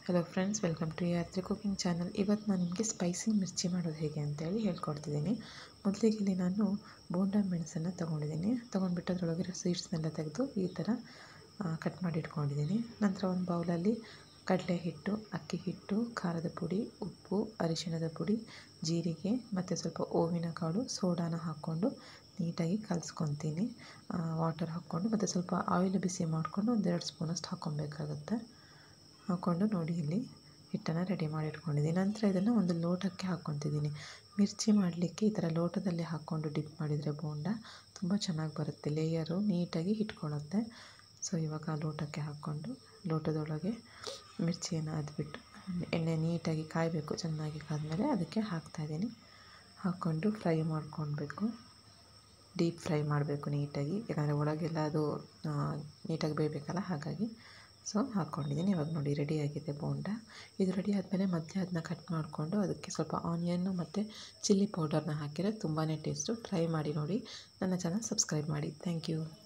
Hello friends, welcome to Yatri cooking channel. ಇವತ್ತು ನಾನು ನಿಮಗೆ ಸ್ಪೈಸಿ ಮಿರ್ಚಿ ಮಾಡೋದು ಹೇಗೆ ಅಂತೇಳಿ ಹೇಳ್ಕೊಡ್ತಿದ್ದೀನಿ. ಮೊದಲಿಗೆ ಇಲ್ಲಿ ನಾನು ಬೋಂಡಾ ಮೆಣಸನ್ನು ತೊಗೊಂಡ್ಬಿಟ್ಟು ಅದರೊಳಗಿರೋ ಸೀಡ್ಸ್ನೆಲ್ಲ ತೆಗೆದು ಈ ಥರ ಕಟ್ ಮಾಡಿ ಇಟ್ಕೊಂಡಿದ್ದೀನಿ. ನಂತರ ಒಂದು ಬೌಲಲ್ಲಿ ಕಡಲೆ ಹಿಟ್ಟು, ಅಕ್ಕಿ ಹಿಟ್ಟು, ಖಾರದ ಪುಡಿ, ಉಪ್ಪು, ಅರಿಶಿಣದ ಪುಡಿ, ಜೀರಿಗೆ ಮತ್ತು ಸ್ವಲ್ಪ ಓವಿನ ಕಾಳು, ಸೋಡಾನ ಹಾಕ್ಕೊಂಡು ನೀಟಾಗಿ ಕಲಿಸ್ಕೊತೀನಿ. ವಾಟರ್ ಹಾಕ್ಕೊಂಡು ಮತ್ತು ಸ್ವಲ್ಪ ಆಯಿಲ್ ಬಿಸಿ ಮಾಡಿಕೊಂಡು 1-2 ಸ್ಪೂನಷ್ಟು ಹಾಕ್ಕೊಬೇಕಾಗುತ್ತೆ. ಹಾಕ್ಕೊಂಡು ನೋಡಿ ಇಲ್ಲಿ ಹಿಟ್ಟನ್ನು ರೆಡಿ ಮಾಡಿ ಇಟ್ಕೊಂಡಿದ್ದೀನಿ. ನಂತರ ಇದನ್ನು ಒಂದು ಲೋಟಕ್ಕೆ ಹಾಕ್ಕೊತಿದ್ದೀನಿ. ಮಿರ್ಚಿ ಮಾಡಲಿಕ್ಕೆ ಈ ಥರ ಲೋಟದಲ್ಲಿ ಹಾಕ್ಕೊಂಡು ಡಿಪ್ ಮಾಡಿದರೆ ಬೋಂಡ ತುಂಬ ಚೆನ್ನಾಗಿ ಬರುತ್ತೆ, ಲೇಯರು ನೀಟಾಗಿ ಇಟ್ಕೊಳ್ಳುತ್ತೆ. ಸೊ ಇವಾಗ ಲೋಟಕ್ಕೆ ಹಾಕ್ಕೊಂಡು ಲೋಟದೊಳಗೆ ಮಿರ್ಚಿಯನ್ನು ಅದ್ಬಿಟ್ಟು ಎಣ್ಣೆ ನೀಟಾಗಿ ಕಾಯಬೇಕು. ಚೆನ್ನಾಗಿ ಕಾದ್ಮೇಲೆ ಅದಕ್ಕೆ ಹಾಕ್ತಾಯಿದ್ದೀನಿ. ಹಾಕ್ಕೊಂಡು ಫ್ರೈ ಮಾಡ್ಕೊಳ್ಬೇಕು, ಡೀಪ್ ಫ್ರೈ ಮಾಡಬೇಕು ನೀಟಾಗಿ, ಯಾಕಂದರೆ ಒಳಗೆಲ್ಲ ಅದು ನೀಟಾಗಿ ಬೇಯಬೇಕಲ್ಲ, ಹಾಗಾಗಿ. ಸೊ ಹಾಕ್ಕೊಂಡಿದ್ದೀನಿ. ಇವಾಗ ನೋಡಿ ರೆಡಿಯಾಗಿದೆ ಬೋಂಡ. ಇದು ರೆಡಿ ಆದಮೇಲೆ ಮಧ್ಯೆ ಅದನ್ನ ಕಟ್ ಮಾಡಿಕೊಂಡು ಅದಕ್ಕೆ ಸ್ವಲ್ಪ ಆನಿಯನ್ನು ಮತ್ತು ಚಿಲ್ಲಿ ಪೌಡರ್ನ ಹಾಕಿದರೆ ತುಂಬಾ ಟೇಸ್ಟು. ಟ್ರೈ ಮಾಡಿ ನೋಡಿ. ನನ್ನ ಚಾನಲ್ ಸಬ್ಸ್ಕ್ರೈಬ್ ಮಾಡಿ. Thank you.